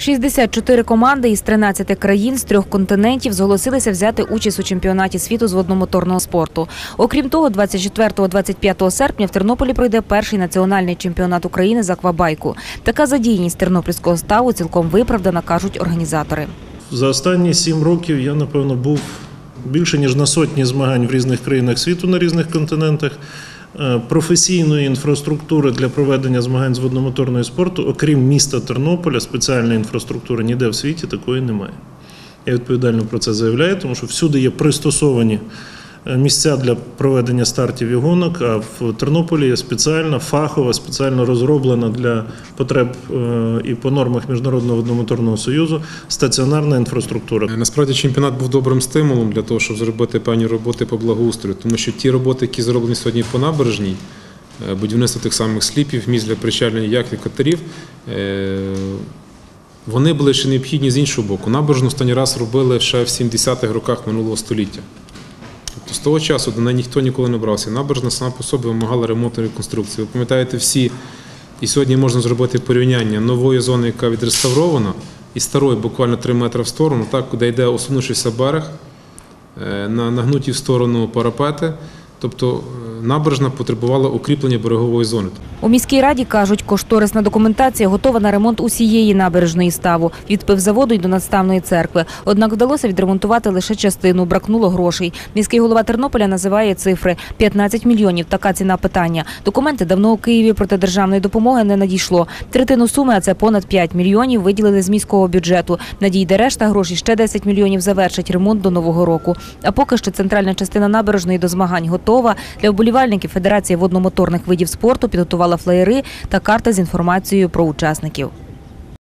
64 команди із 13 країн з 3 континентів зголосилися взяти участь у чемпіонаті світу з водномоторного спорту. Окрім того, 24-25 серпня в Тернополі пройде перший національний чемпіонат України з аквабайку. Така задіяність тернопільського ставу цілком виправдана, кажуть організатори. За останні 7 років я, напевно, був більше, ніж на сотні змагань в різних країнах світу на різних континентах. Професійної інфраструктури для проведення змагань з водномоторного спорту, окрім міста Тернополя, спеціальної інфраструктури ніде в світі такої немає. Я відповідально про це заявляю, тому що всюди є пристосовані місця для проведення стартів і гонок, а в Тернополі є спеціальна, фахова, спеціально розроблена для потреб і по нормах Міжнародного водномоторного союзу стаціонарна інфраструктура. Насправді чемпіонат був добрим стимулом для того, щоб зробити певні роботи по благоустрою, тому що ті роботи, які зроблені сьогодні по набережній, будівництво тих самих сліпів, місць для причалення яхт і катерів, вони були ще необхідні з іншого боку. Набережну останній раз робили ще в 70-х роках минулого століття. Тобто з того часу до неї ніхто ніколи не брався. Набережна сама по собі вимагала ремонту і реконструкції. Ви пам'ятаєте всі, і сьогодні можна зробити порівняння нової зони, яка відреставрована, і старої буквально 3 метри в сторону, так, куди йде осунувшийся берег, нагнуті в сторону парапети. Тобто набережна потребувала укріплення берегової зони. У міській раді кажуть, кошторисна документація готова на ремонт усієї набережної ставу – від пивзаводу й до надставної церкви. Однак вдалося відремонтувати лише частину, бракнуло грошей. Міський голова Тернополя називає цифри – 15 мільйонів. Така ціна питання. Документи давно у Києві, проте державної допомоги не надійшло. Третину суми, а це понад 5 мільйонів, виділили з міського бюджету. Надійде решта грошей, ще 10 мільйонів завершать ремонт до Нового року. А поки що центральна частина набережної до змагань готова. Для вболівальників Федерація водномоторних видів спорту підготувала флеєри та карти з інформацією про учасників.